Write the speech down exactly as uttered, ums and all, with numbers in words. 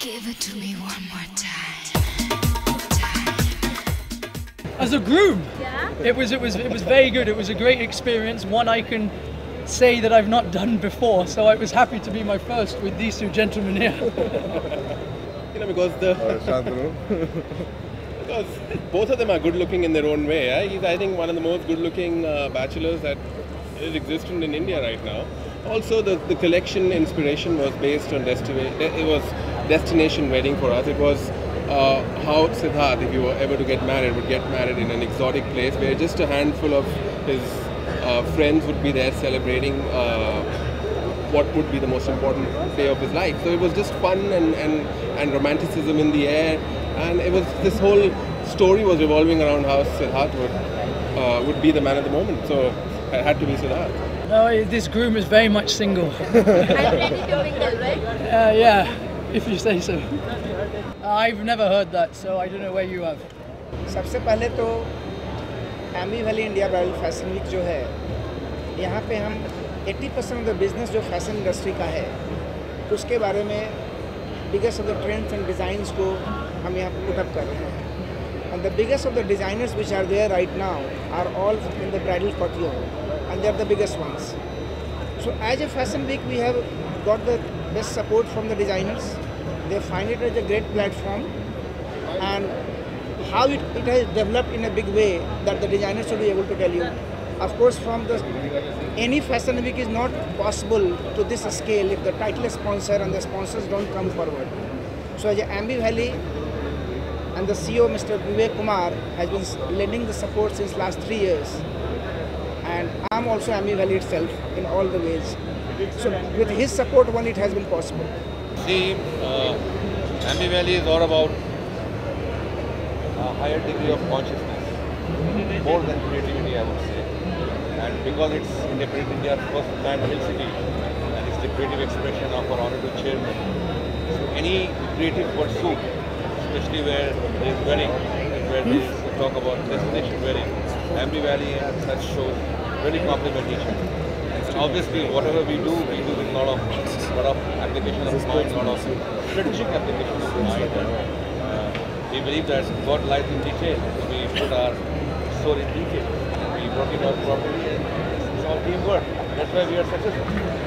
Give it to me one more time. As a groom, Yeah? it was it was it was very good. It was a great experience. One I can say that I've not done before. So I was happy to be my first with these two gentlemen here. You know, because the because both of them are good looking in their own way. Eh? He's, I think, one of the most good looking uh, bachelors that is existent in India right now. Also, the, the collection inspiration was based on destination. It was destination wedding for us. It was uh, how Siddharth, if you were ever to get married, would get married in an exotic place where just a handful of his uh, friends would be there celebrating uh, what would be the most important day of his life. So it was just fun and, and, and romanticism in the air. And it was, this whole story was revolving around how Siddharth would, uh, would be the man of the moment. So it had to be Siddharth. No, this groom is very much single. And ready to mingle, right? Uh, yeah, if you say so. I've never heard that, so I don't know where you have. सबसे पहले तो Aamby Valley India bridal fashion week जो है यहाँ पे हम अस्सी percent of the business जो फैशन इंडस्ट्री का है उसके बारे में biggest of the trends and designs को हम यहाँ पुट अप कर रहे हैं and the biggest of the designers which are there right now are all in the bridal couture and they are the biggest ones. So as a fashion week we have got the best support from the designers. They find it as a great platform, and how it, it has developed in a big way that the designers should be able to tell you. Of course, from the any fashion week is not possible to this scale if the title sponsor and the sponsors don't come forward. So as a Ambi Valley and the C E O Mister Vivek Kumar has been lending the support since last three years. And I'm also Ambi Valley itself in all the ways. So with his support only it has been possible. See, uh, Ambi Valley is all about a higher degree of consciousness, more than creativity, I would say. And because it's Independent India's first planned hill city, and it's the creative expression of our honorable chairman. So any creative pursuit, especially where there is wedding, where there is talk about destination wedding, Ambi Valley and such shows really complement each other. And obviously, whatever we do, we do with a lot of, lot of application of mind, a lot of strategic application of mind. And, uh, we believe that God lies in detail, so we put our soul in detail, and we work it out properly, and it's all teamwork. That's why we are successful.